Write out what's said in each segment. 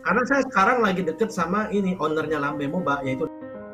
Karena saya sekarang lagi deket sama ini ownernya Lambe MOBA, yaitu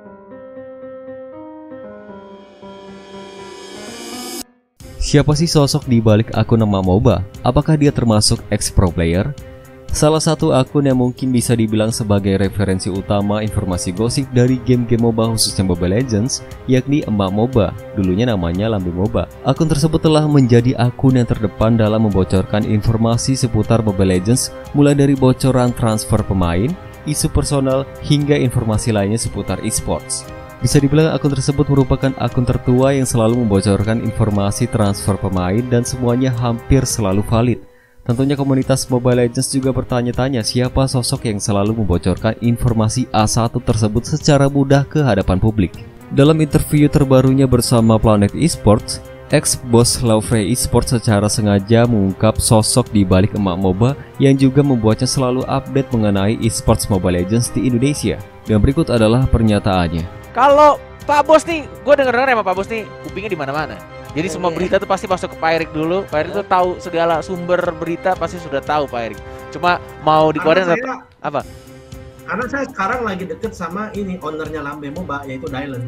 Siapa sih sosok di balik akun nama MOBA? Apakah dia termasuk ex-pro player? Salah satu akun yang mungkin bisa dibilang sebagai referensi utama informasi gosip dari game-game MOBA khususnya Mobile Legends, yakni Emak MOBA, dulunya namanya Lambe MOBA. Akun tersebut telah menjadi akun yang terdepan dalam membocorkan informasi seputar Mobile Legends, mulai dari bocoran transfer pemain, isu personal, hingga informasi lainnya seputar esports. Bisa dibilang akun tersebut merupakan akun tertua yang selalu membocorkan informasi transfer pemain dan semuanya hampir selalu valid. Tentunya komunitas Mobile Legends juga bertanya-tanya siapa sosok yang selalu membocorkan informasi A1 tersebut secara mudah ke hadapan publik. Dalam interview terbarunya bersama Planet Esports, ex-bos Laufre Esports secara sengaja mengungkap sosok di balik Emak MOBA yang juga membuatnya selalu update mengenai esports Mobile Legends di Indonesia. Dan berikut adalah pernyataannya. Kalau Pak Bos nih, gue denger-denger ya Pak Bos nih, kupingnya di mana-mana. Jadi semua berita tuh pasti masuk ke Pak Erik dulu. Pak Erik tuh tahu segala sumber berita, pasti sudah tahu Pak Erik. Cuma mau dikeluarin apa? Karena saya sekarang lagi deket sama ini ownernya Lambe MOBA, yaitu Dylan.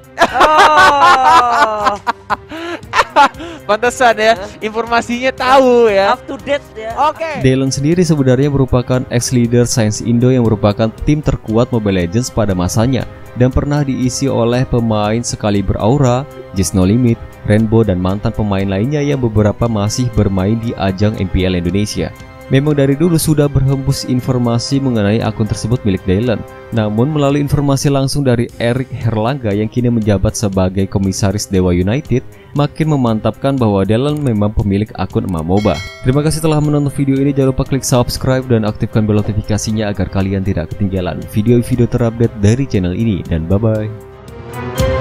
Oh, Pantesan ya, informasinya tahu ya. up to date ya. Oke. Dylan sendiri sebenarnya merupakan ex-leader Saints Indo yang merupakan tim terkuat Mobile Legends pada masanya dan pernah diisi oleh pemain sekaliber Aura, Just No Limit, Rainbow, dan mantan pemain lainnya yang beberapa masih bermain di ajang MPL Indonesia. Memang dari dulu sudah berhembus informasi mengenai akun tersebut milik Dylan. Namun melalui informasi langsung dari Erik Herlangga yang kini menjabat sebagai komisaris Dewa United, makin memantapkan bahwa Dylan memang pemilik akun Emak MOBA. Terima kasih telah menonton video ini, jangan lupa klik subscribe dan aktifkan bel notifikasinya agar kalian tidak ketinggalan video-video terupdate dari channel ini, dan bye-bye.